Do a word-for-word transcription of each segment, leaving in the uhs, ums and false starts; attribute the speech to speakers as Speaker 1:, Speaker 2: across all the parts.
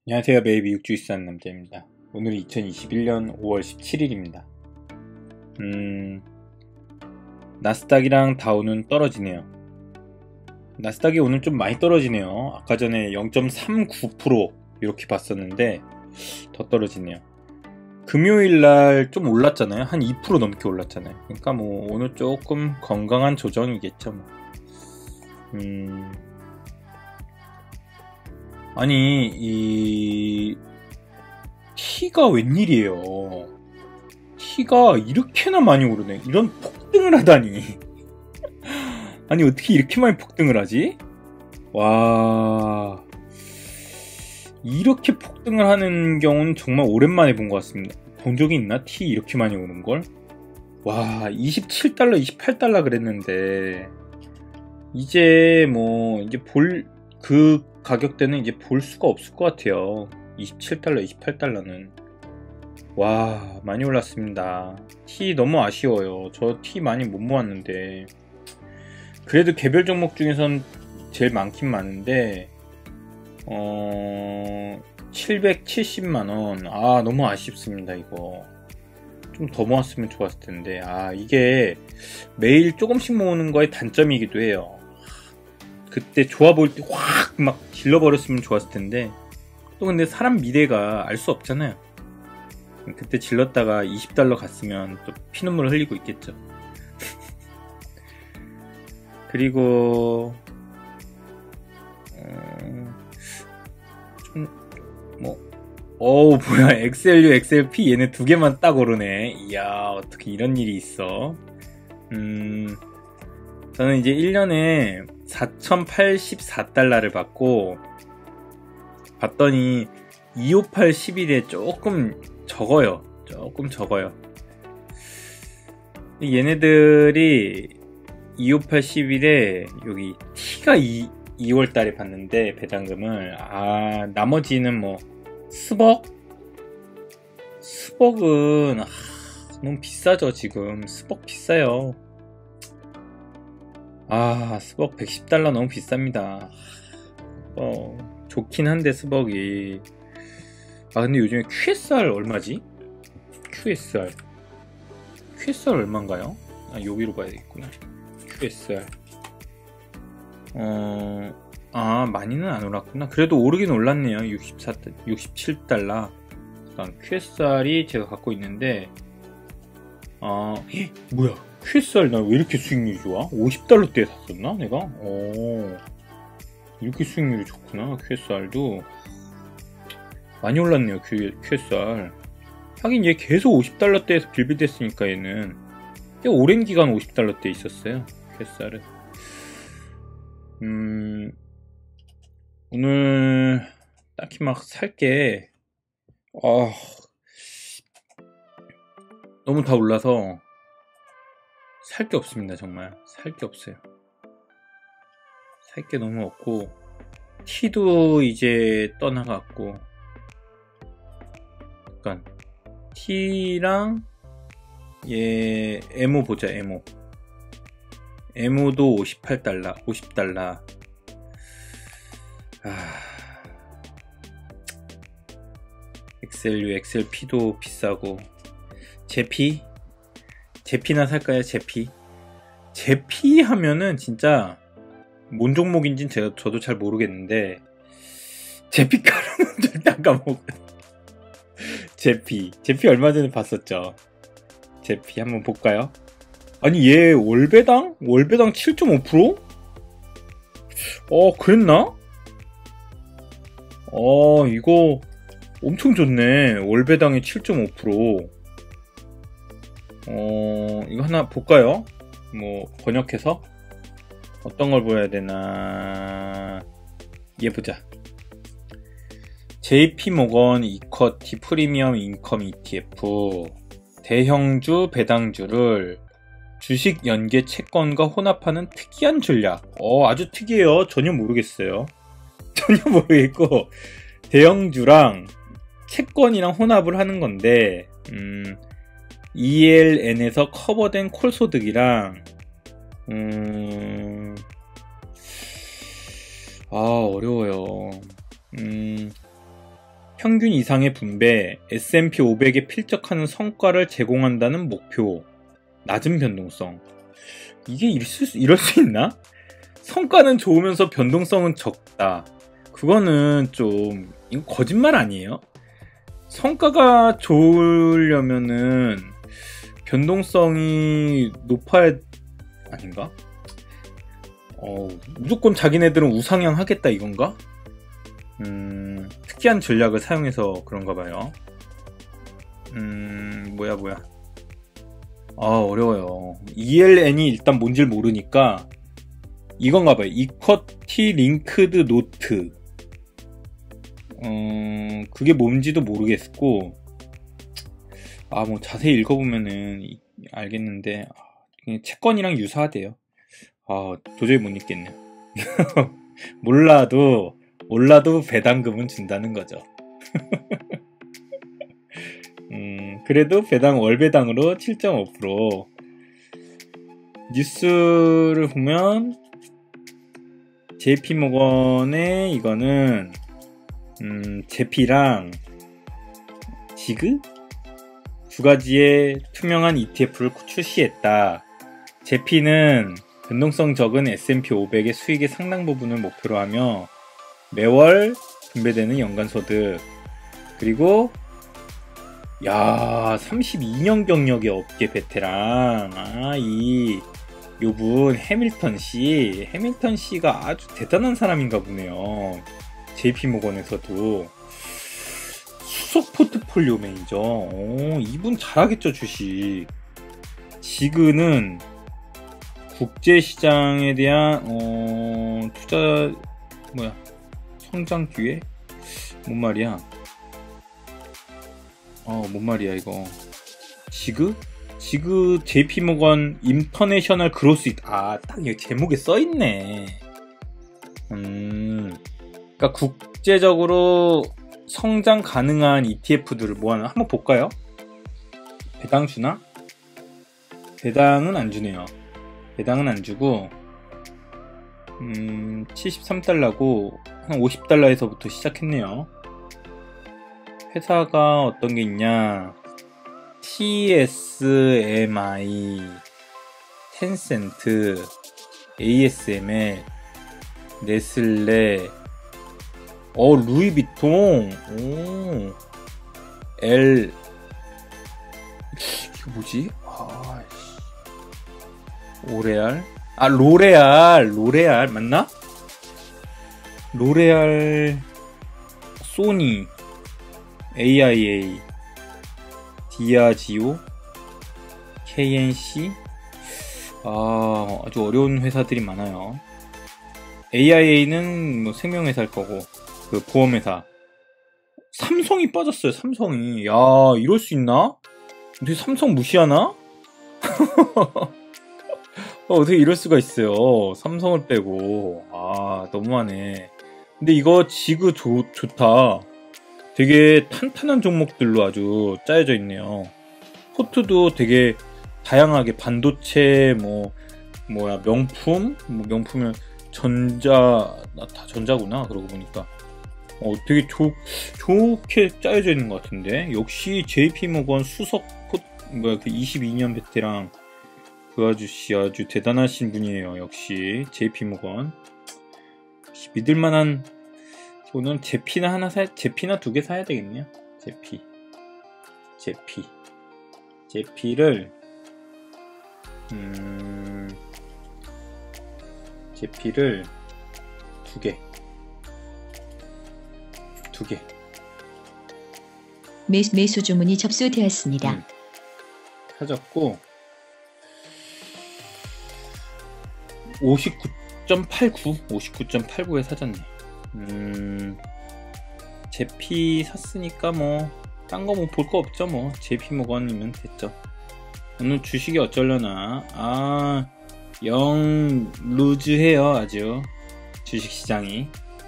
Speaker 1: 안녕하세요. 매일 미국 주식 사는 남자입니다. 오늘은 이천이십일년 오월 십칠일입니다. 음... 나스닥이랑 다우는 떨어지네요. 나스닥이 오늘 좀 많이 떨어지네요. 아까 전에 영 점 삼구 퍼센트 이렇게 봤었는데 더 떨어지네요. 금요일날 좀 올랐잖아요. 한 이 퍼센트 넘게 올랐잖아요. 그러니까 뭐 오늘 조금 건강한 조정이겠죠. 뭐. 음... 아니 이 T가 웬일이에요. T가 이렇게나 많이 오르네. 이런 폭등을 하다니. 아니 어떻게 이렇게 많이 폭등을 하지? 와, 이렇게 폭등을 하는 경우는 정말 오랜만에 본 것 같습니다. 본 적이 있나? T 이렇게 많이 오른 걸? 와, 이십칠 달러 이십팔 달러 그랬는데 이제 뭐 이제 볼 그 가격대는 이제 볼 수가 없을 것 같아요. 이십칠 달러 이십팔 달러는 와, 많이 올랐습니다. T 너무 아쉬워요. 저 T 많이 못 모았는데 그래도 개별 종목 중에선 제일 많긴 많은데 어... 칠백칠십만원. 아, 너무 아쉽습니다. 이거 좀 더 모았으면 좋았을 텐데. 아, 이게 매일 조금씩 모으는 거의 단점이기도 해요. 그때 좋아 보일 때 확 막 질러버렸으면 좋았을 텐데 또 근데 사람 미래가 알 수 없잖아요. 그때 질렀다가 이십 달러 갔으면 또 피눈물 흘리고 있겠죠. 그리고 어... 좀 뭐 어우 뭐야, 엑스엘유 엑스엘피 얘네 두 개만 딱 오르네. 이야, 어떻게 이런 일이 있어. 음 저는 이제 일 년에 사천팔십사 달러를 받고 봤더니 이백오십팔 십일에 조금 적어요. 조금 적어요. 얘네들이 이백오십팔 십일에 여기 T가 이, 이월 달에 받는데 배당금을, 아, 나머지는 뭐 스벅? 스벅은 아, 너무 비싸죠. 지금 스벅 비싸요. 아, 스벅 백십 달러 너무 비쌉니다. 어, 좋긴 한데 스벅이. 아, 근데 요즘에 큐에스알 얼마지? 큐에스알 큐에스알 얼마인가요? 아, 여기로 봐야 되겠구나. 큐에스알 어... 아, 많이는 안 올랐구나. 그래도 오르긴 올랐네요. 육십사, 육십칠 달러. 일단 큐에스알이 제가 갖고 있는데 아, 헉, 뭐야, 큐에스알 나 왜 이렇게 수익률이 좋아? 오십 달러대에 샀었나 내가? 오, 이렇게 수익률이 좋구나. 큐에스알도 많이 올랐네요. 큐, 큐에스알 하긴 얘 계속 오십 달러대에서 빌빌댔으니까 얘는 꽤 오랜 기간 오십 달러대에 있었어요. 큐에스알은. 음, 오늘 딱히 막 살게 아, 너무 다 올라서 살 게 없습니다. 정말 살 게 없어요. 살 게 너무 없고 T도 이제 떠나갔고, 약간 T랑 얘 에모 보자. 에모 에모도 오십팔 달러 오십 달러. 아, 엑스엘유 엑스엘피도 비싸고. 제피 제피나 살까요? 제피 제피 하면은 진짜 뭔 종목인진 제가 저도 잘 모르겠는데 제피 가루는 절대 안 까먹어요. 제피 제피 얼마 전에 봤었죠. 제피 한번 볼까요? 아니 얘 월배당? 월배당 칠 점 오 퍼센트? 어, 그랬나? 어, 이거 엄청 좋네. 월배당이 칠 점 오 퍼센트. 어, 이거 하나 볼까요? 뭐 번역해서 어떤 걸 보여야 되나. 얘 보자. 제이피모건 이쿼티 프리미엄 인컴 이티에프 대형주 배당주를 주식 연계 채권과 혼합하는 특이한 전략. 어, 아주 특이해요. 전혀 모르겠어요. 전혀 모르겠고 대형주랑 채권이랑 혼합을 하는 건데 음, 이엘엔에서 커버된 콜소득이랑 음... 아, 어려워요. 음... 평균 이상의 분배, 에스 앤 피 오백에 필적하는 성과를 제공한다는 목표, 낮은 변동성. 이게 있을 수, 이럴 수 있나? 성과는 좋으면서 변동성은 적다. 그거는 좀 이거 거짓말 아니에요? 성과가 좋으려면은 변동성이 높아야 아닌가? 어, 무조건 자기네들은 우상향 하겠다 이건가? 음, 특이한 전략을 사용해서 그런가 봐요. 음, 뭐야 뭐야. 아, 어려워요. 이 엘 엔이 일단 뭔지를 모르니까 이건가 봐요. 이쿼티 링크드 노트. 음, 그게 뭔지도 모르겠고, 아, 뭐 자세히 읽어보면은 알겠는데, 그냥 채권이랑 유사하대요. 아, 도저히 못 읽겠네요. 몰라도, 몰라도 배당금은 준다는 거죠. 음, 그래도 배당, 월배당으로 칠 점 오 퍼센트. 뉴스를 보면, 제이피모건의 이거는, 음, 제피랑 지그? 두 가지의 투명한 이티에프를 출시했다. 제피는 변동성 적은 에스 앤 피 오백의 수익의 상당 부분을 목표로 하며 매월 분배되는 연간소득, 그리고 야 삼십이 년 경력의 업계 베테랑, 아, 이 요분 해밀턴씨 해밀턴씨가 아주 대단한 사람인가 보네요. 제이피모건에서도 수석 포트폴리오 매니저. 오, 이분 잘하겠죠. 주식. 지그는 국제시장에 대한 어, 투자 뭐야 성장 기회? 뭔 말이야? 어, 뭔 말이야 이거. 지그? 지그 제이피모건 인터내셔널 그로스. 아, 딱 여기 제목에 써있네. 음, 그러니까 국제적으로 성장 가능한 이티에프들을 모아놓은. 한번 볼까요? 배당 주나? 배당은 안 주네요. 배당은 안 주고, 음, 칠십삼 달러고 한 오십 달러에서부터 시작했네요. 회사가 어떤 게 있냐? 티 에스 엠 아이, 텐센트, 에이 에스 엠 엘, 네슬레, 어, 루이비통, 오, L, 이거 뭐지? 아, 오레알? 아, 로레알, 로레알, 맞나? 로레알, 소니, 에이 아이 에이, 디아지오, 케이 엔 씨, 아, 아주 어려운 회사들이 많아요. 에이 아이 에이는 뭐 생명회사일 거고, 그 보험회사. 삼성이 빠졌어요. 삼성이. 야, 이럴 수 있나? 어떻게 삼성 무시하나? 어, 어떻게 이럴 수가 있어요. 삼성을 빼고. 아, 너무하네. 근데 이거 지그 좋, 좋다. 되게 탄탄한 종목들로 아주 짜여져 있네요. 포트도 되게 다양하게 반도체, 뭐, 뭐야, 명품? 뭐 명품은 전자, 나 다 전자구나. 그러고 보니까. 어, 되게 좋, 좋게 짜여져 있는 것 같은데. 역시 제이피모건 수석 포, 뭐야, 그 이십이 년 베테랑 그 아저씨 아주 대단하신 분이에요. 역시 제이피모건. 믿을만한. 저는 제피나 하나 사, 제피나 두 개 사야 되겠네요. 제피, 제피, 제피를 음, 제피를 두 개. 두 개.
Speaker 2: 매, 매수 주문이 접수되었습니다.
Speaker 1: 음, 사졌고 오십구 점 팔구 오십구 점 팔구에 사졌네. 음, 제피 샀으니까 뭐 딴 거 뭐 볼 거 없죠. 뭐 제이피모건이면 됐죠. 오늘 주식이 어쩌려나. 아, 영 루즈해요. 아주 주식시장이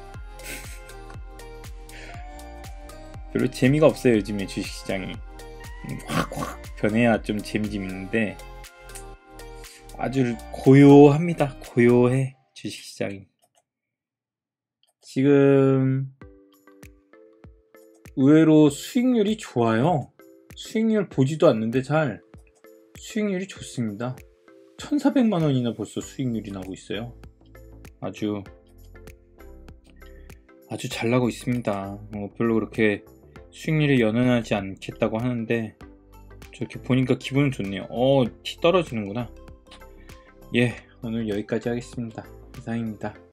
Speaker 1: 별로 재미가 없어요. 요즘에 주식시장이 확확 변해야 좀 재미있는데 아주 고요합니다. 고요해 주식시장이. 지금 의외로 수익률이 좋아요. 수익률 보지도 않는데 잘 수익률이 좋습니다. 천사백만 원이나 벌써 수익률이 나고 있어요. 아주 아주 잘 나고 있습니다. 어, 별로 그렇게 수익률이 연연하지 않겠다고 하는데 저렇게 보니까 기분은 좋네요. 어, 티 떨어지는구나. 예, 오늘 여기까지 하겠습니다. 이상입니다.